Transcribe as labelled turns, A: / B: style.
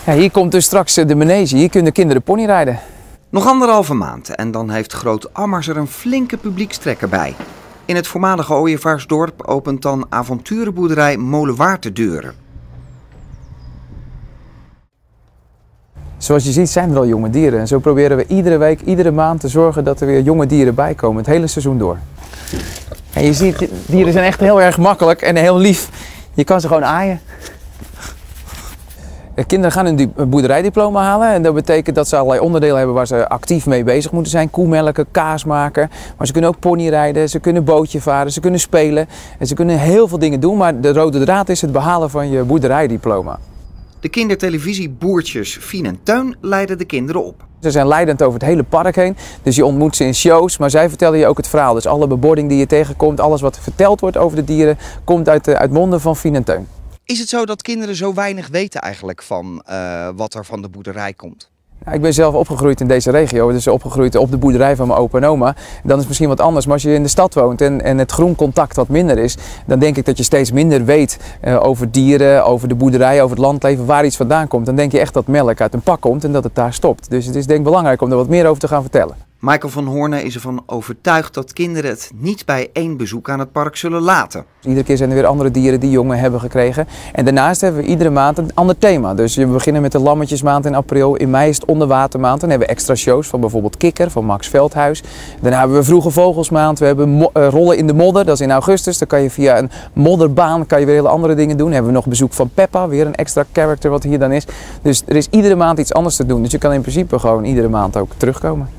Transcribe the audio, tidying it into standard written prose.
A: Ja, hier komt dus straks de manege. Hier kunnen kinderen ponyrijden.
B: Nog 1,5 maand en dan heeft Groot-Ammers er een flinke publiekstrekker bij. In het voormalige ooievaarsdorp opent dan avonturenboerderij Molenwaard de deuren.
A: Zoals je ziet zijn er al jonge dieren. En zo proberen we iedere week, iedere maand te zorgen dat er weer jonge dieren bij komen. Het hele seizoen door. En je ziet, dieren zijn echt heel erg makkelijk en heel lief. Je kan ze gewoon aaien. Kinderen gaan een boerderijdiploma halen en dat betekent dat ze allerlei onderdelen hebben waar ze actief mee bezig moeten zijn. Koemelken, kaas maken, maar ze kunnen ook ponyrijden, ze kunnen bootje varen, ze kunnen spelen. En ze kunnen heel veel dingen doen, maar de rode draad is het behalen van je boerderijdiploma.
B: De kindertelevisie Boertjes Fien en Teun leiden de kinderen op.
A: Ze zijn leidend over het hele park heen, dus je ontmoet ze in shows, maar zij vertellen je ook het verhaal. Dus alle bebording die je tegenkomt, alles wat verteld wordt over de dieren, komt uit monden van Fien en Teun.
B: Is het zo dat kinderen zo weinig weten eigenlijk van wat er van de boerderij komt?
A: Ik ben zelf opgegroeid in deze regio, dus opgegroeid op de boerderij van mijn opa en oma. Dan is het misschien wat anders, maar als je in de stad woont en het groencontact wat minder is, dan denk ik dat je steeds minder weet over dieren, over de boerderij, over het landleven, waar iets vandaan komt. Dan denk je echt dat melk uit een pak komt en dat het daar stopt. Dus het is denk ik belangrijk om er wat meer over te gaan vertellen.
B: Michael van Hoornen is ervan overtuigd dat kinderen het niet bij één bezoek aan het park zullen laten.
A: Iedere keer zijn er weer andere dieren die jongen hebben gekregen. En daarnaast hebben we iedere maand een ander thema. Dus we beginnen met de lammetjesmaand in april. In mei is het onderwatermaand. Dan hebben we extra shows van bijvoorbeeld Kikker van Max Veldhuis. Daarna hebben we vroege vogelsmaand. We hebben rollen in de modder. Dat is in augustus. Dan kan je via een modderbaan weer hele andere dingen doen. Dan hebben we nog bezoek van Peppa. Weer een extra character wat hier dan is. Dus er is iedere maand iets anders te doen. Dus je kan in principe gewoon iedere maand ook terugkomen.